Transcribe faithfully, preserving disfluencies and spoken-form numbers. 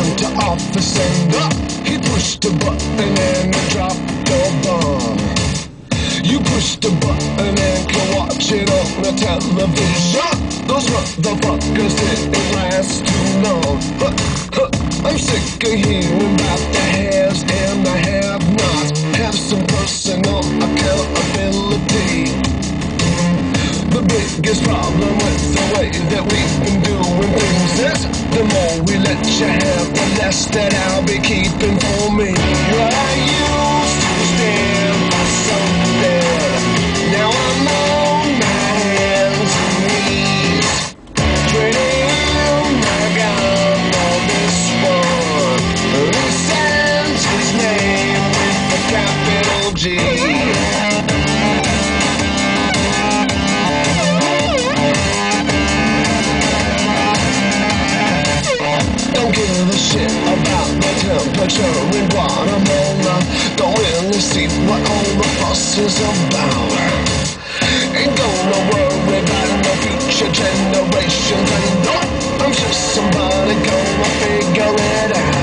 come to office and up. He pushed a button and he dropped a bomb. You push the button and can watch it on the television. Those motherfuckers didn't last too long. Huh, huh. I'm sick of hearing about the haves and the have-nots. Have some personal accountability. The biggest problem with the way that we've been doing things is the more we let you have, the less that I'll be keeping for me. I used to stand for something. Now I'm on my hands and knees, trading my gun for this one. Who signs his name with a capital G? Don't give a shit about the temperature in Guatemala. Don't really see what all the fuss is about. Ain't gonna worry about no future generations. And no, I'm sure somebody gonna figure it out.